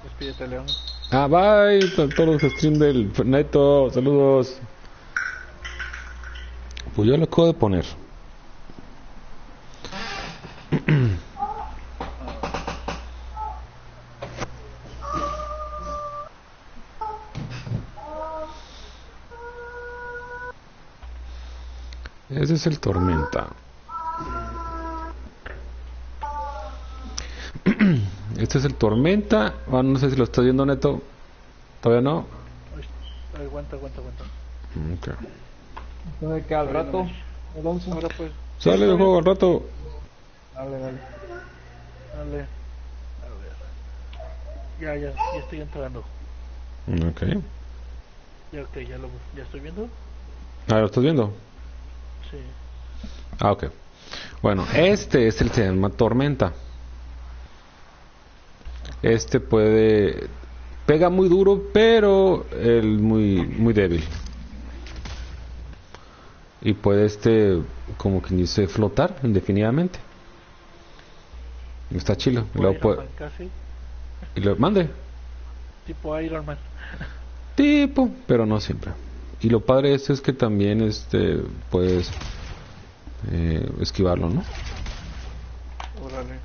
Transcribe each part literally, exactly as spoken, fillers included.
Despídete, León. Ah, bye, to- todos los stream del Neto, saludos. Pues yo lo acabo de poner. Ese es el Tormenta. Este es el Tormenta. Ah, no sé si lo estás viendo, Neto. ¿Todavía no? Ay, aguanta, aguanta, aguanta. Okay. Entonces que al Todavía no rato, me- Alonso. Ahora pues. Sale Sí, el está juego bien. al rato. Dale, dale. Dale. A ver. Ya, ya, ya estoy entrando. Ok. Ya, ok, ya lo ya estoy viendo. Ah, ¿lo estás viendo? Sí. Ah, ok. Bueno, este es el que se llama Tormenta. Este puede... Pega muy duro, pero el muy muy débil. Y puede este, como quien dice, flotar indefinidamente. Está chilo. Y Tipo luego Iron puede... Man, casi. Y lo mande. Tipo Iron Man. Tipo, pero no siempre. Y lo padre de esto es que también este puedes eh, esquivarlo, ¿no? Órale.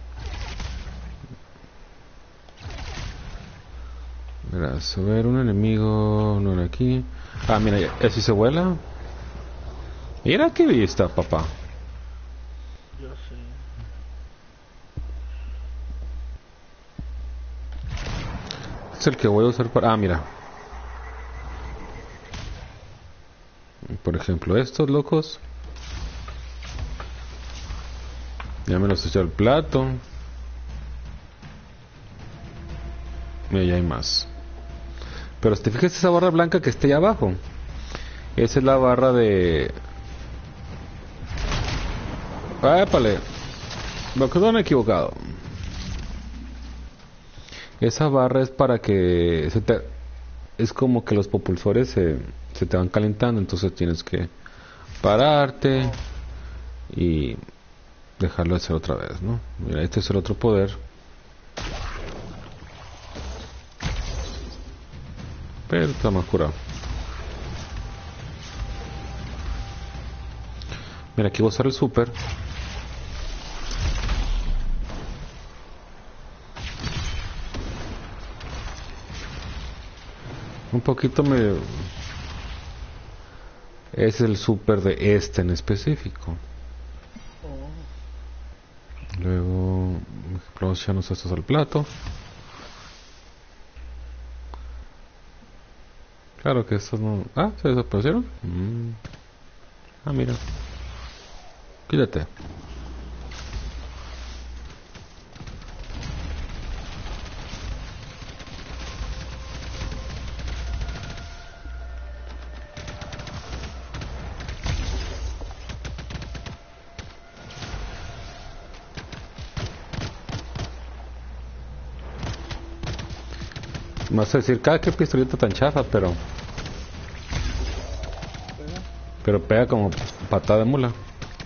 Verás, a ver, un enemigo, no era aquí. Ah, mira, ya, así se vuela. Mira qué vista, papá. Yo sé. Es el que voy a usar para... Ah, mira. Por ejemplo, estos locos. Ya me los eché al plato. Mira, ya hay más. Pero si te fijas esa barra blanca que está ahí abajo. Esa es la barra de... ¡Épale! Me quedé equivocado. Esa barra es para que se te... Es como que los propulsores se, se te van calentando, entonces tienes que pararte y dejarlo hacer otra vez, ¿no? Mira, este es el otro poder. Pero está más curado. Mira, aquí voy a usar el super. Un poquito me... Es el super de este en específico. Oh. Luego... Echamos estos al plato. Claro que estos no... Ah, ¿se desaparecieron? Mm. Ah, mira. Quítate. Me vas a decir, cada que pistolita tan chafa, pero... Pero pega como patada de mula.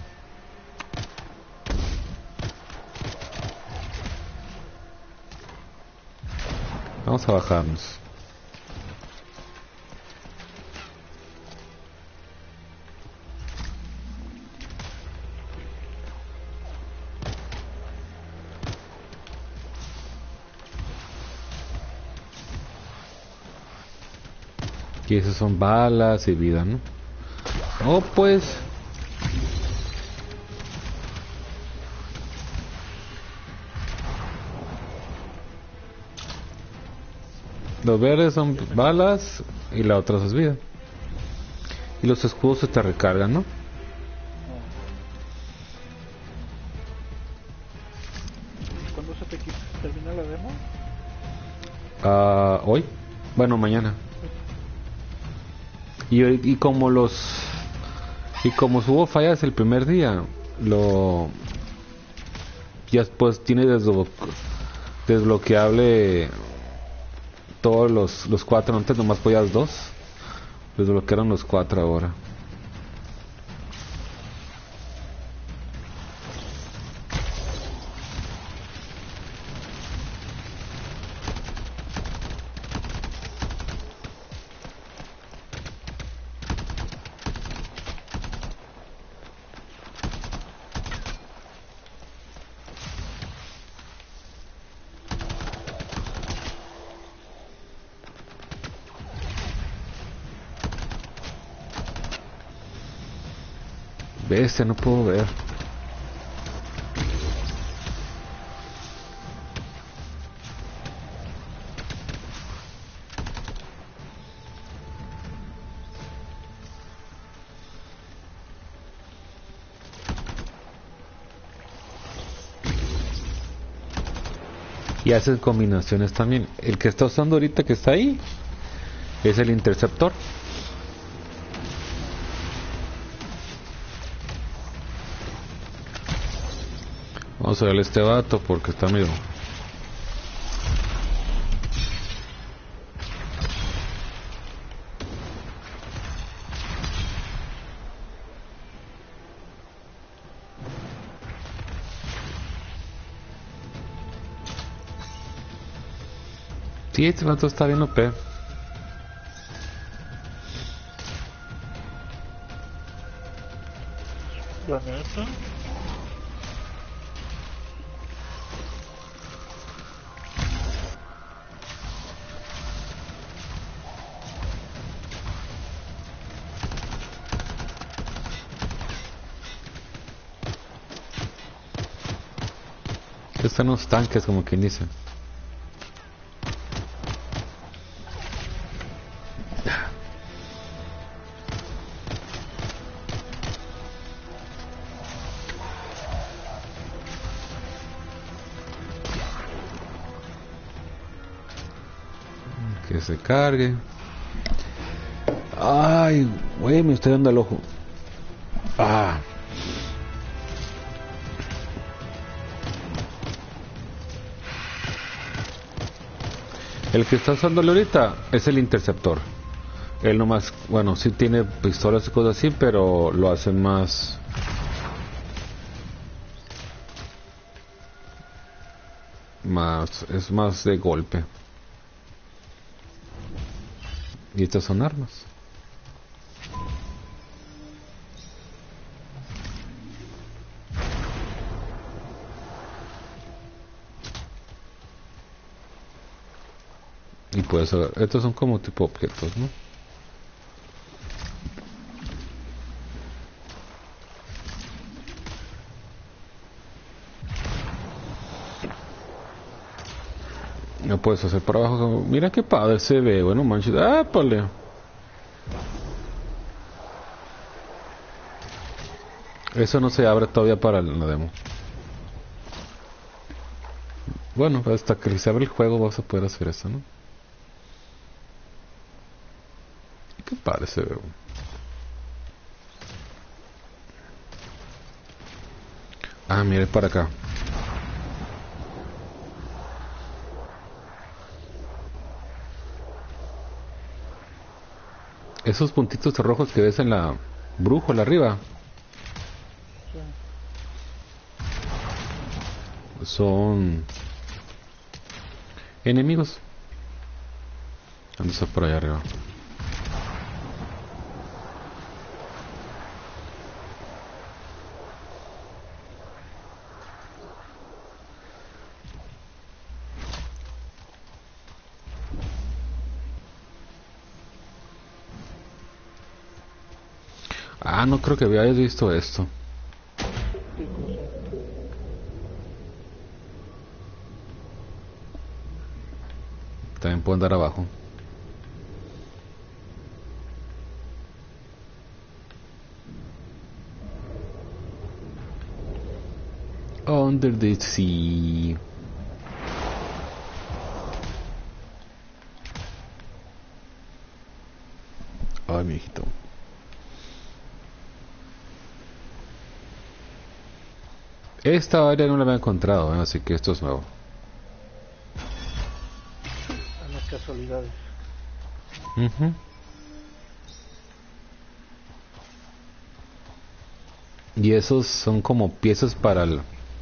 Vamos a bajarnos. Y esas son balas y vida, ¿no? Oh, pues... Los verdes son balas y la otra es vida. Y los escudos se te recargan, ¿no? ¿Cuándo se te qui- termina la demo? Ah, hoy. Bueno, mañana. Y, y como los... Y como hubo fallas el primer día, lo... Ya pues tiene desblo- desbloqueable todos los, los cuatro. Antes nomás podías dos. Desbloquearon los cuatro ahora. Bestia, no puedo ver. Y hacen combinaciones también. El que está usando ahorita, que está ahí, es el interceptor. Vamos a ver este vato porque está medio... Sí, este vato está bien O P. La neta. Están los tanques, como quien dice. Que se cargue. Ay, güey, me estoy dando el ojo. Ah. El que está usándole ahorita es el interceptor. Él nomás, bueno, sí tiene pistolas y cosas así, pero lo hace más... Más, es más de golpe. Y estas son armas. Y puedes ver, estos son como tipo objetos, ¿no? Lo puedes hacer por abajo. Como, mira qué padre se ve. Bueno, manches. ¡Ah, pale! Eso no se abre todavía para la demo. Bueno, hasta que se abre el juego vas a poder hacer eso, ¿no? Qué padre se ve. Ah, mire para acá. Esos puntitos rojos que ves en la brújula arriba son enemigos. ¿Dónde está por allá arriba? Ah, no creo que hayas visto esto. También puedo andar abajo. Under the sea. Ay, mi hijito. Esta área no la había encontrado, ¿eh? Así que esto es nuevo. A las casualidades. Uh-huh. Y esos son como piezas para el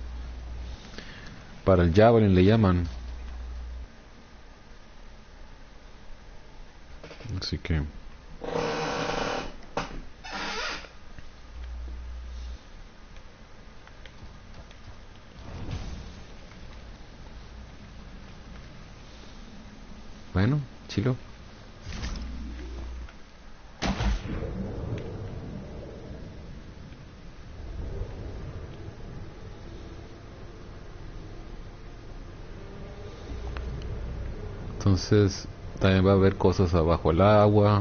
para el Javelin, le llaman. Así que bueno, chilo. Entonces también va a haber cosas abajo el agua.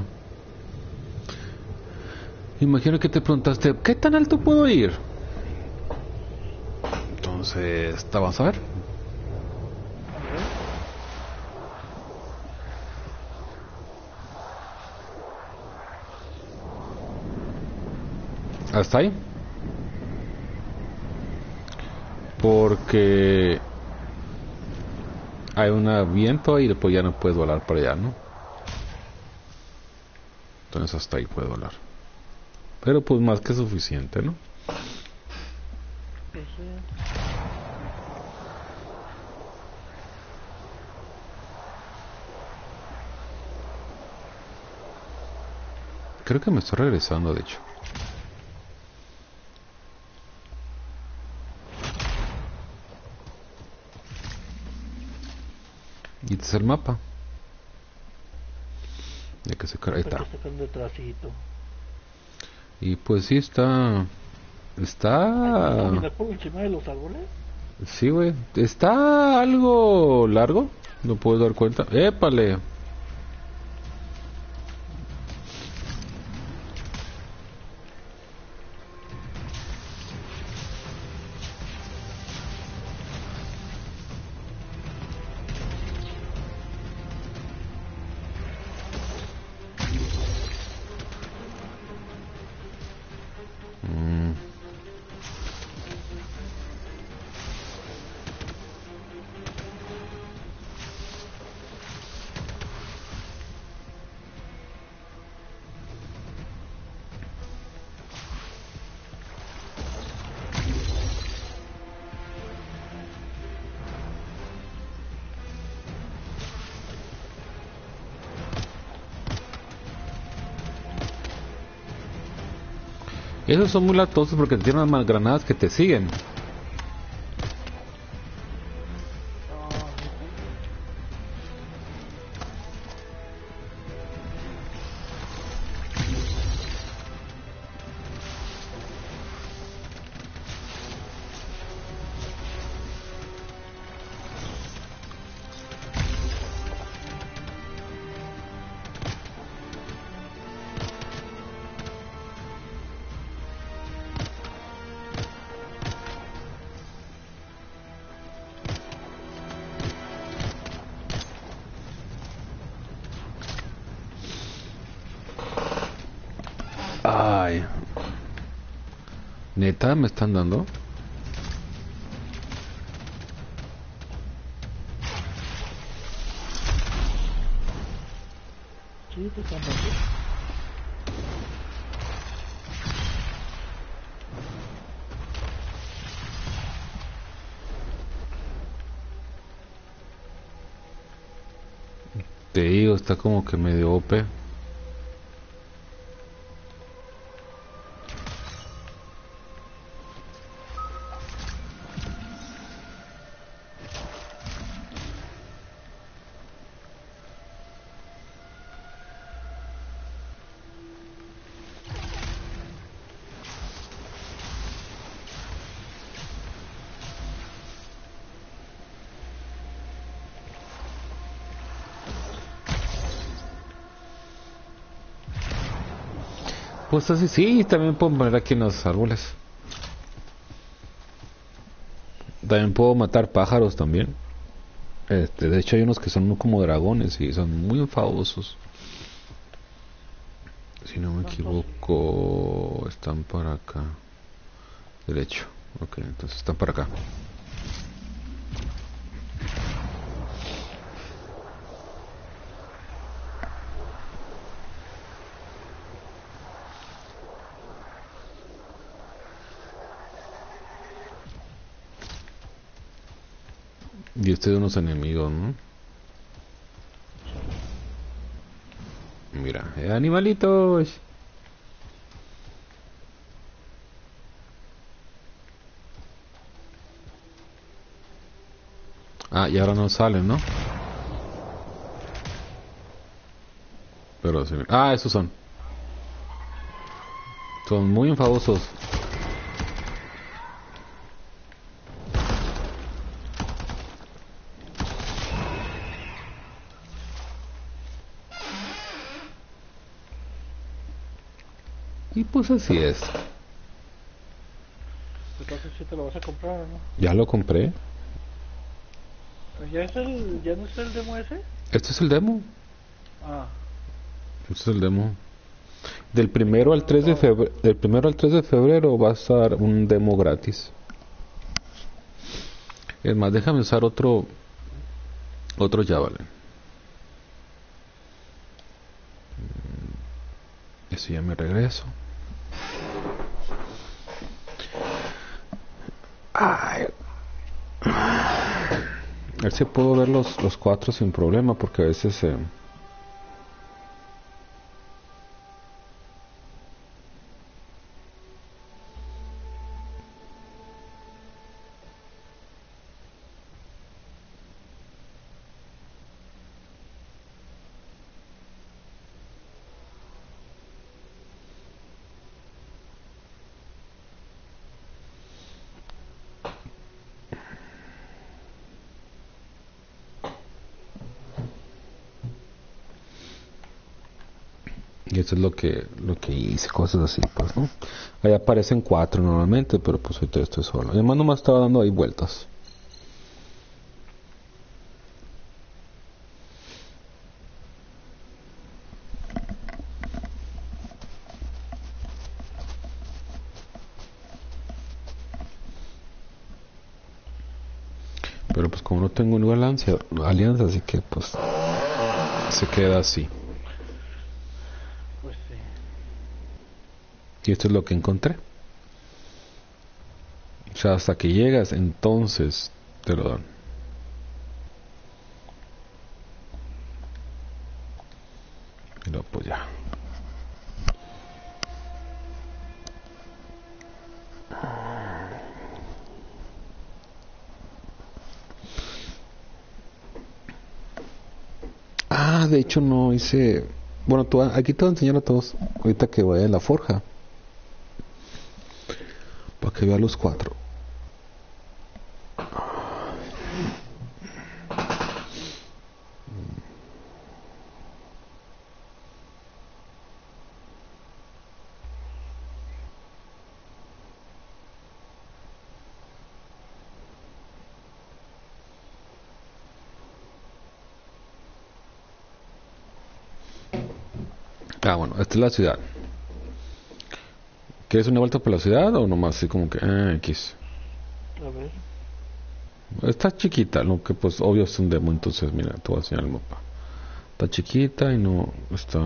Imagino que te preguntaste, ¿qué tan alto puedo ir? Entonces, ¿te vas a ver? ¿Hasta ahí? Porque hay un viento y después ya no puedes volar para allá, ¿no? Entonces hasta ahí puedo volar. Pero pues más que suficiente, ¿no? Pues sí. Creo que me estoy regresando, de hecho. Y este es el mapa. Ya que se cae, ahí está. Está sacando detrásito. Y pues sí está... Está... ¿Caminar por encima de los árboles? Sí, güey. Está algo largo. No puedo dar cuenta. ¡Épale! Mm. Esos son muy latosos porque tienen unas granadas que te siguen. Ay. ¿Neta me están dando? Sí, te están dando. Te digo, está como que medio O P. Pues así sí, también puedo poner aquí en los árboles. También puedo matar pájaros también. Este, de hecho hay unos que son como dragones y son muy enfadosos. Si no me equivoco, están para acá. Derecho. Ok, entonces están para acá. Y este de unos enemigos, ¿no? Mira, eh, animalitos. Ah, y ahora no salen, ¿no? Pero sí. Ah, esos son. Son muy enfadosos. Y pues así es. Entonces si te lo vas a comprar, ¿no? Ya lo compré. ¿Ya es el, ya no es el demo ese? Este es el demo. Ah, Este es el demo. Del primero al tres de febrero, del primero al tres de febrero va a estar un demo gratis. Es más, déjame usar otro otro Javelin. Eso ya me regreso. Ay. A ver si puedo ver los, los cuatro sin problema, porque a veces eh, y eso es lo que lo que hice, cosas así, pues, ¿no? Ahí aparecen cuatro normalmente, pero pues ahorita estoy solo. Y además nomás estaba dando ahí vueltas. Pero pues como no tengo ninguna alianza, alianza, así que pues se queda así. pues sí. Y esto es lo que encontré. O sea, hasta que llegas, entonces te lo dan. Y luego pues ya. Ah, de hecho no hice... Bueno, tú, aquí te voy a enseñar a todos, ahorita que vaya a la forja, para que vean los cuatro. Ah, bueno, esta es la ciudad. ¿Quieres una vuelta por la ciudad o nomás así como que ah, X? A ver. Está chiquita, lo que pues obvio es un demo, entonces mira, te voy a enseñar el mapa. Está chiquita y no está...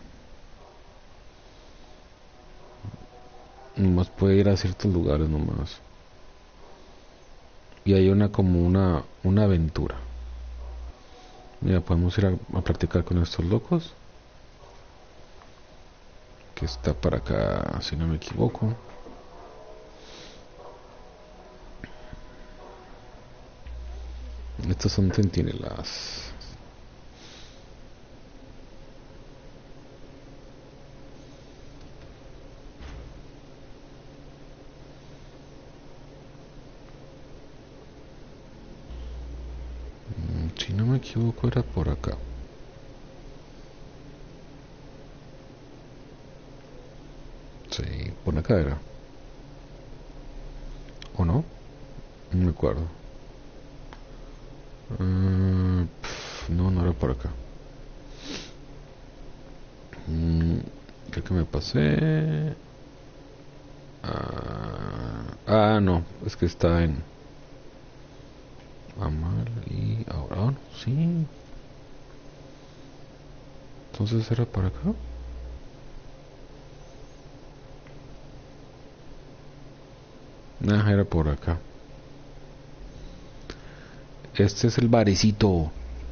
Nomás puede ir a ciertos lugares nomás. Y hay una como una, una aventura. Mira, podemos ir a, a practicar con estos locos. Que está para acá, si no me equivoco. Estos son centinelas. Si no me equivoco era por acá. Sí, por acá era. ¿O no? No me acuerdo. Uh, pf, no, no era por acá. Mm, creo que me pasé. Ah, ah, no, es que está en Amal y ahora, oh, no, sí. Entonces era para acá. Ah, era por acá. Este es el barecito.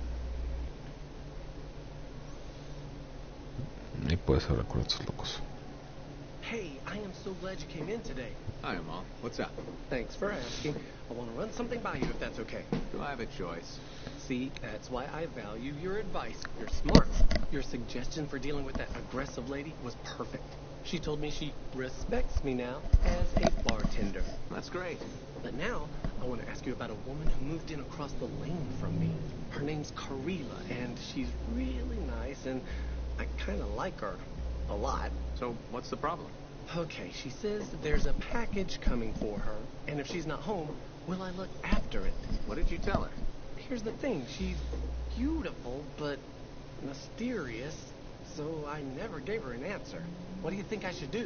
Y puedes hablar con estos locos. Hey, I am so glad you came in today. Hi, Amal. What's up? Thanks for asking. I want to run something by you if that's okay. Do I have a choice? See, that's why I value your advice. You're smart. Your suggestion for dealing with that aggressive lady was perfect. She told me she respects me now as a bartender. That's great. But now, I want to ask you about a woman who moved in across the lane from me. Her name's Karila, and she's really nice, and I kind of like her. A lot. So, what's the problem? Okay, she says that there's a package coming for her, and if she's not home, will I look after it? What did you tell her? Here's the thing, she's beautiful, but mysterious, so I never gave her an answer. What do you think I should do?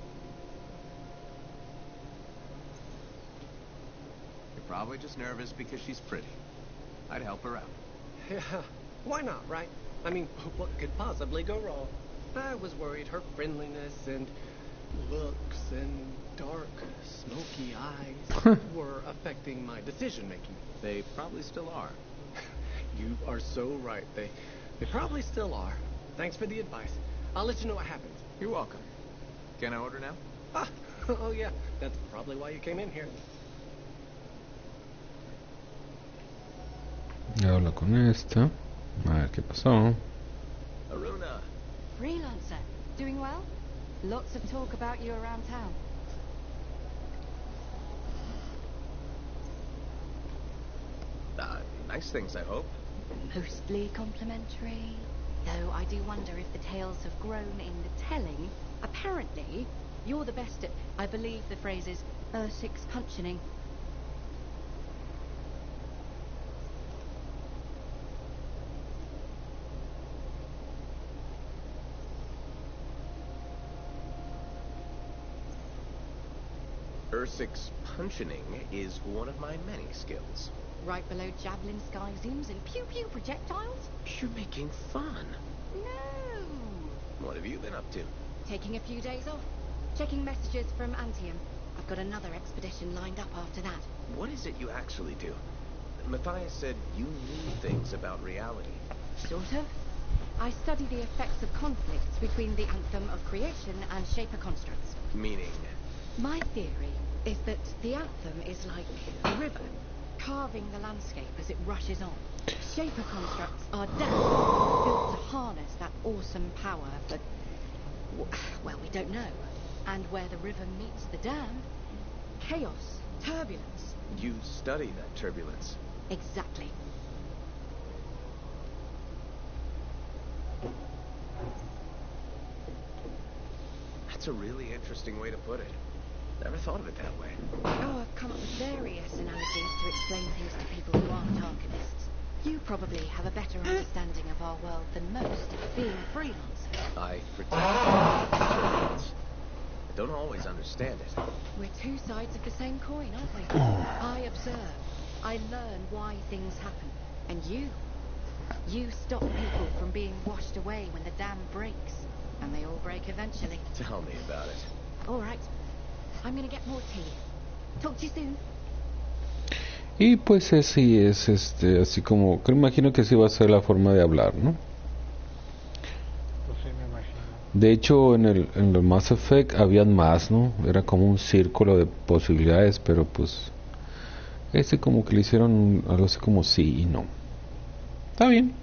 You're probably just nervous because she's pretty. I'd help her out. Yeah, why not, right? I mean, what could possibly go wrong? I was worried her friendliness and looks and dark, smoky eyes were affecting my decision-making. They probably still are. You are so right. They, they probably still are. Thanks for the advice. I'll let you know what happens. You're welcome. Can I order now? Ah, oh yeah, that's probably why you came in here. Y habla con esta. A ver qué pasó. Aruna. Freelancer, doing well? Lots of talk about you around town. Uh, nice things, I hope. Mostly complimentary. Though I do wonder if the tales have grown in the telling. Apparently, you're the best at, I believe the phrase is, Ursix punching. Ursix punching is one of my many skills. Right below javelin sky zooms and pew-pew projectiles? You're making fun. No! What have you been up to? Taking a few days off. Checking messages from Antium. I've got another expedition lined up after that. What is it you actually do? Matthias said you knew things about reality. Sort of. I study the effects of conflicts between the Anthem of Creation and Shaper constructs. Meaning? My theory is that the Anthem is like a river, carving the landscape as it rushes on. Shaper constructs are dams built to harness that awesome power, but, well, we don't know. And where the river meets the dam, chaos, turbulence. You study that turbulence. Exactly. That's a really interesting way to put it. Never thought of it that way. Oh, I've come up with various analogies to explain things to people who aren't archivists. You probably have a better understanding of our world than most, being a freelancer. I pretend turbulence. I don't always understand it. We're two sides of the same coin, aren't we? I observe. I learn why things happen. And you? You stop people from being washed away when the dam breaks. And they all break eventually. Tell me about it. All right. I'm gonna get more tea. Talk to you soon. Y pues así es, este, así como, que imagino que así va a ser la forma de hablar, ¿no? Pues sí, me imagino. De hecho, en el, en el Mass Effect habían más, ¿no? Era como un círculo de posibilidades, pero pues este como que le hicieron algo así como sí y no. Está bien.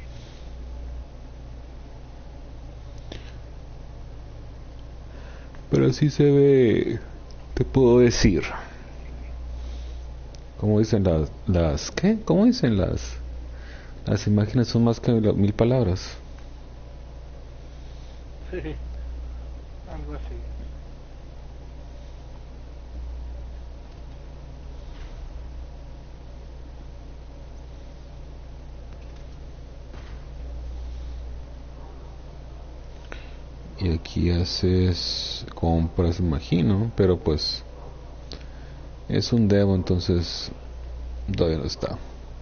Pero así se ve, te puedo decir. Como dicen las, las, ¿qué? ¿Cómo dicen las, las imágenes son más que la- mil palabras? Sí, algo así. Y aquí haces compras, imagino, pero pues es un demo, entonces todavía no está.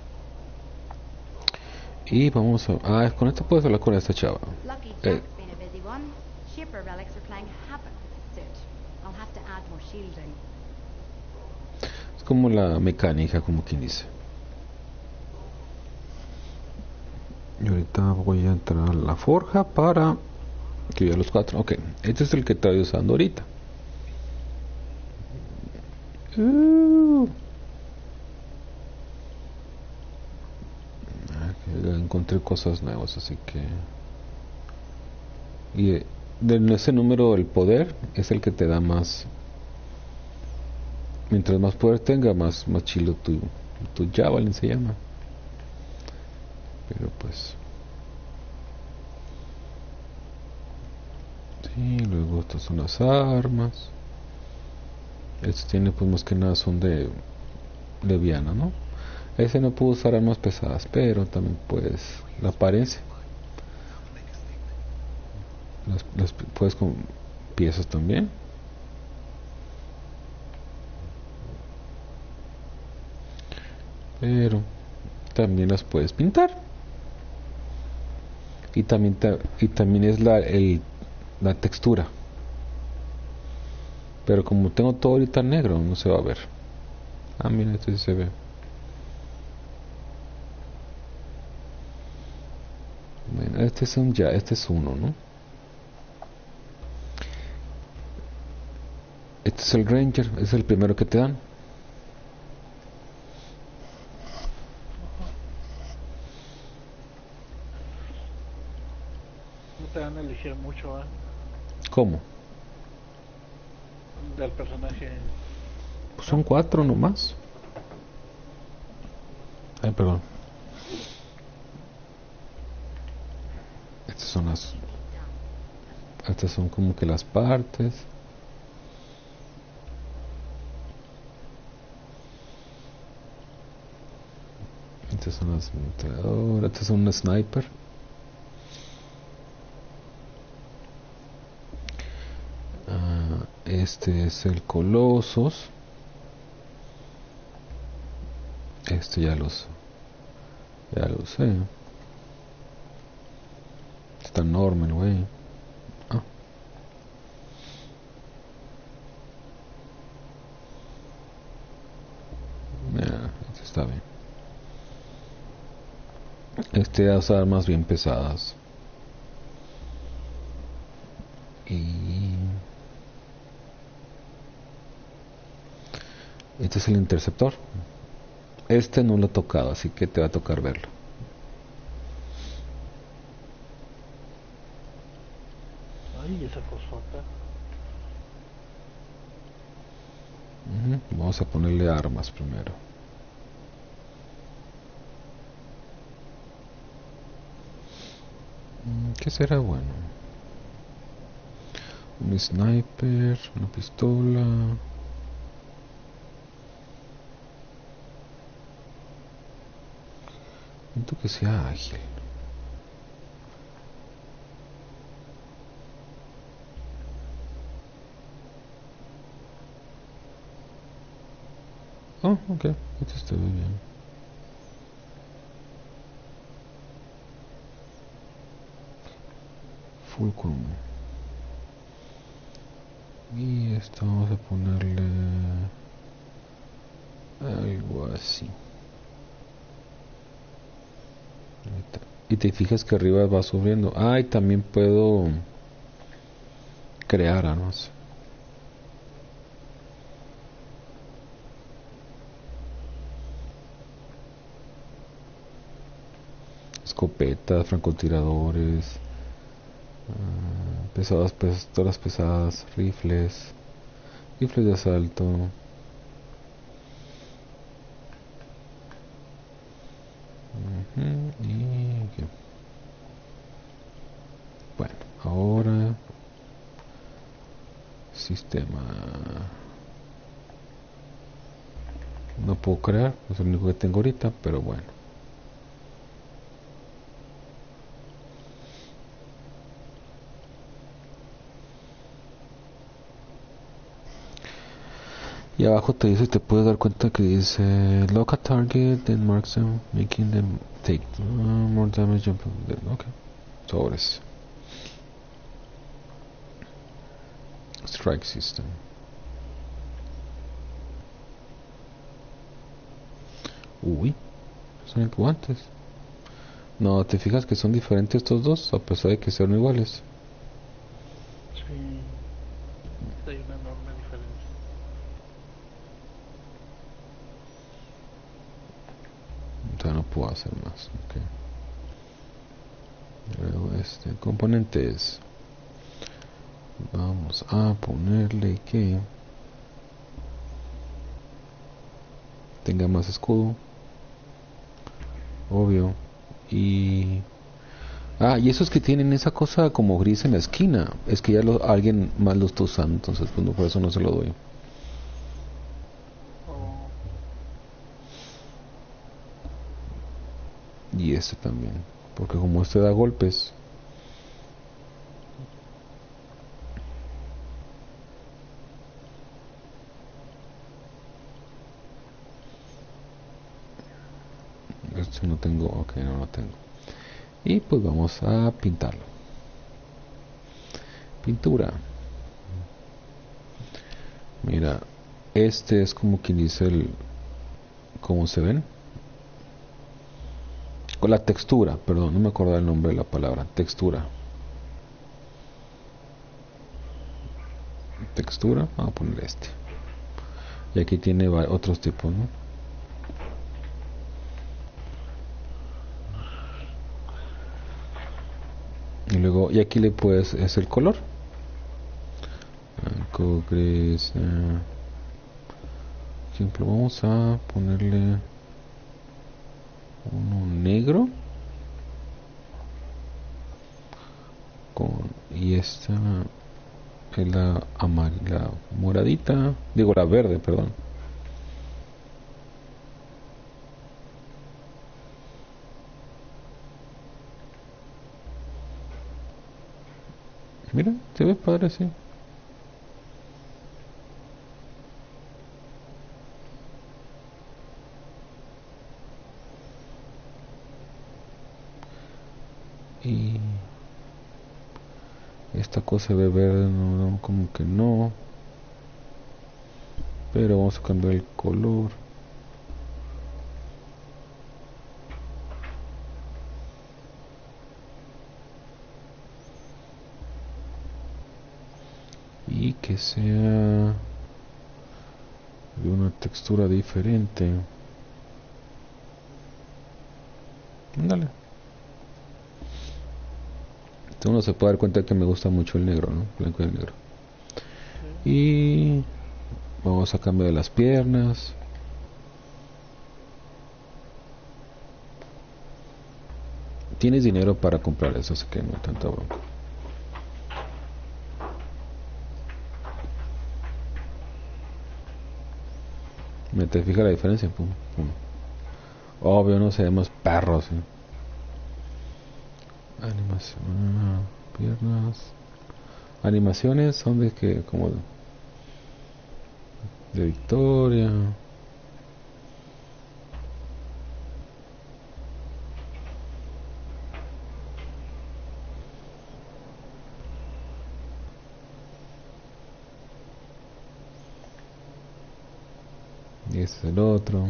Y vamos a... Ah, con esto puedes hablar con esta chava. Lucky Eh. Jack's been a busy one. Shipper relics are playing havoc with the suit. I'll have to add more shielding. Es como la mecánica, como quien dice. Y ahorita voy a entrar a la forja para que vea los cuatro. Ok, este es el que estoy usando ahorita. Uh. Ah, que ya encontré cosas nuevas, así que... Y eh, de ese número el poder es el que te da más... Mientras más poder tenga, más, más chilo tu, tu javelin se llama. Pero pues... Sí, luego estas son las armas. Este tiene pues más que nada son de leviana, ¿no? Ese no pudo usar armas pesadas, pero también pues la apariencia. Las, las puedes con piezas también. Pero también las puedes pintar. Y también ta- y también es la el, la textura. Pero como tengo todo ahorita negro, no se va a ver. Ah, mira, este sí se ve. Bueno, este es un ya, este es uno, ¿no? Este es el Ranger, es el primero que te dan. No te van a elegir mucho, ¿eh? ¿Cómo? Del personaje. Pues son cuatro nomás. Ay, perdón. Estas son las. Estas son como que las partes. Estas son las metralladoras. Estas son un sniper. Ah, este es el Colossus. Este ya los. Ya lo sé. Está enorme el güey. Ah. Mira, este está bien. Este das armas bien pesadas. Y este es el interceptor. Este no lo he tocado, así que te va a tocar verlo. Ay, esa cosota. Ujú, vamos a ponerle armas primero. Mm, ¿Qué será bueno? Un sniper, una pistola. Siento que sea ágil. Oh, ok, esto está muy bien. Fulcrum. Y esto vamos a ponerle algo así. Ahí está. Y te fijas que arriba va subiendo. Ah, y también puedo crear armas. Escopetas, francotiradores, ah, pesadas, pistolas pesadas, rifles, rifles de asalto. Ujú, y aquí. Bueno, ahora sistema. No puedo crear, es lo único que tengo ahorita, pero bueno. Y abajo te dice, te puedes dar cuenta que dice lock a target and mark them, making them take uh, more damage. Ok, sobres. Strike system. Uy, son guantes. No, te fijas que son diferentes estos dos, a pesar de que sean iguales. Sí. Hay una enorme diferencia. Ya no puedo hacer más. Okay. Luego este componentes. Vamos a ponerle que tenga más escudo, obvio, y Ah, y esos que tienen esa cosa como gris en la esquina, es que ya lo, alguien más lo está usando, entonces pues no, por eso no se lo doy. Oh, Y este también, porque como este da golpes. Este no tengo, ok, no lo tengo. Y pues vamos a pintarlo. Pintura. Mira, este es como quien dice el, ¿cómo se ven? Con la textura, perdón, no me acuerdo el nombre de la palabra, textura. Textura, vamos a poner este. Y aquí tiene va- otros tipos, ¿no? Y luego, y aquí le puedes, es el color. Blanco, gris. Eh. Por ejemplo, vamos a ponerle uno negro. Con, y esta es la amarilla, moradita. Digo, la verde, perdón. Mira, se ve padre así. Y esta cosa se ve verde, no, no, como que no. Pero vamos a cambiar el color. Y que sea de una textura diferente. Dale. Uno se puede dar cuenta que me gusta mucho el negro, ¿no? Blanco y el negro. Y vamos a cambiar las piernas. Tienes dinero para comprar eso, así que no hay tanta bronca. ¿Me te fijas la diferencia? Pum, pum. Obvio, no sabemos perros. ¿eh? Animación, ah, piernas. Animaciones son de que, como de, de Victoria. Y este es el otro.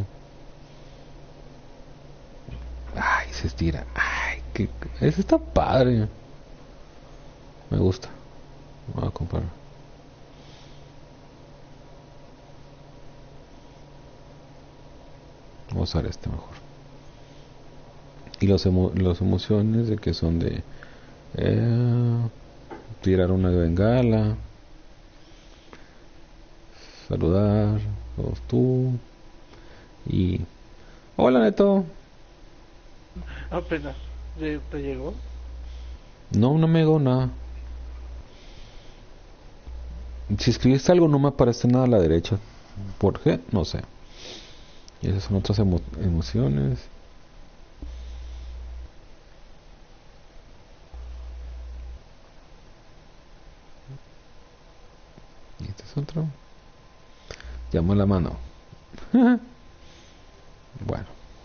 Ay, se estira. Ay, que ese está padre. Me gusta. Voy a comprar. Vamos a usar este mejor. Y los emo los emociones de que son de eh, tirar una bengala, saludar, todos tú y hola Neto. apenas. ¿Te te llegó? No, no me llegó nada. Si escribiste algo no me aparece nada a la derecha. ¿Por qué? No sé. Y esas son otras emo emociones. Y este es otro. Llamo la mano. Bueno.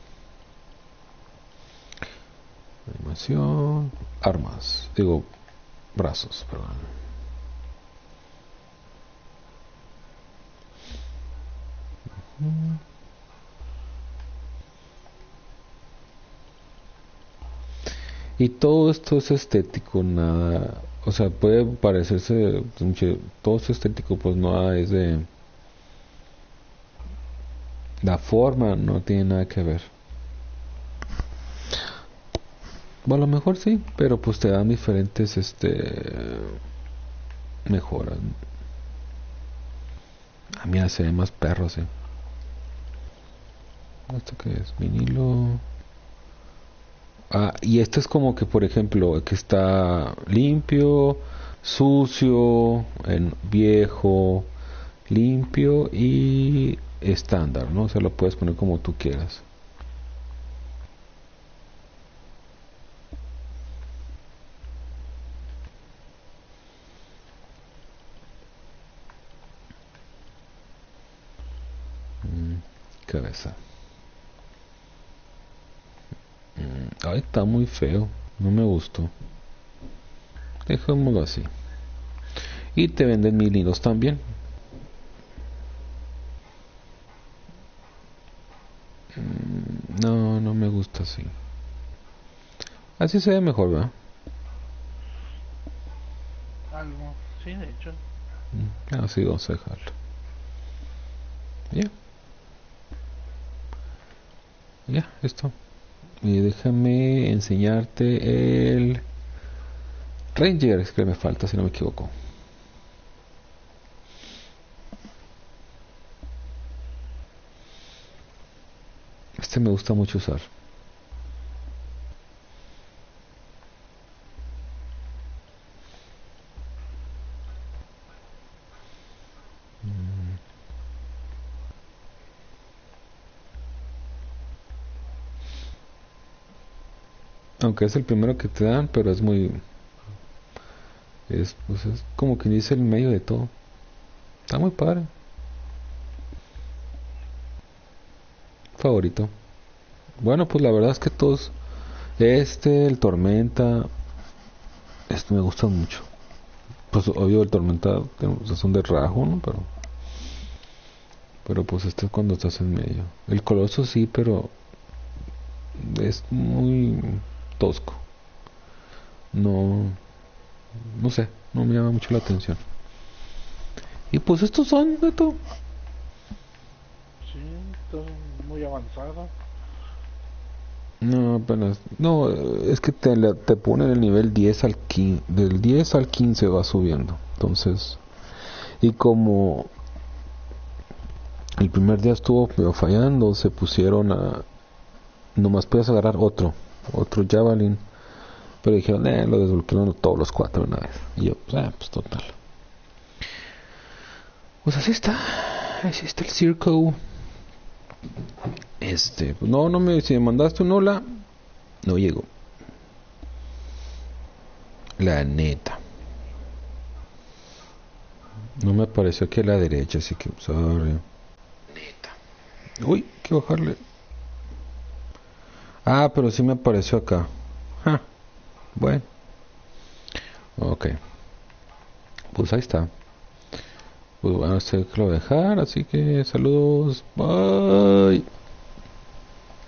Animación. Armas. Digo, brazos, perdón. Y todo esto es estético, nada, o sea, puede parecerse mucho, todo es estético, pues no es de la forma, no tiene nada que ver. Bueno, a lo mejor sí, pero pues te dan diferentes, este, mejoras. A mí se ve más perros, eh. ¿Esto qué es? Vinilo. Ah, y esto es como que, por ejemplo, que está limpio, sucio, en viejo, limpio y estándar, ¿no? O sea, lo puedes poner como tú quieras. Mm, cabeza. Mm, ay, está muy feo. No me gustó. Dejémoslo así. Y te venden mil hilos también. Mm, no, no me gusta así. Así se ve mejor, ¿verdad? Algo, sí, de hecho. Mm, así vamos a dejarlo. Ya. Ya, esto. Y déjame enseñarte el Ranger, es que me falta, si no me equivoco. Este me gusta mucho usar. Aunque es el primero que te dan, pero es muy... Es, pues es como que dice el medio de todo. Está muy padre. Favorito. Bueno, pues la verdad es que todos... Este, el Tormenta... Este me gusta mucho. Pues obvio el Tormenta pues, son de rajo, ¿no? Pero... Pero pues este es cuando estás en medio. El Coloso sí, pero... Es muy tosco. No... No sé, no me llama mucho la atención. Y pues estos son de todo. Sí, está muy avanzado. No, apenas. No, es que te, la- te ponen el nivel diez al quince. Del diez al quince va subiendo. Entonces. Y como el primer día estuvo medio fallando, se pusieron a. Nomás puedes agarrar otro. Otro Javelin. Pero dijeron, eh, lo desbloquearon todos los cuatro de una vez. Y yo, pues, ah, pues total. Pues así está. Así está el circo. Este, pues no, no me. Si me mandaste un hola, no llego. La neta. No me apareció aquí a la derecha, así que, sorry. Neta. Uy, hay que bajarle. Ah, pero sí me apareció acá. Ja, bueno. Ok. Pues ahí está. Pues bueno, sé que lo voy a dejar, así que saludos. Bye.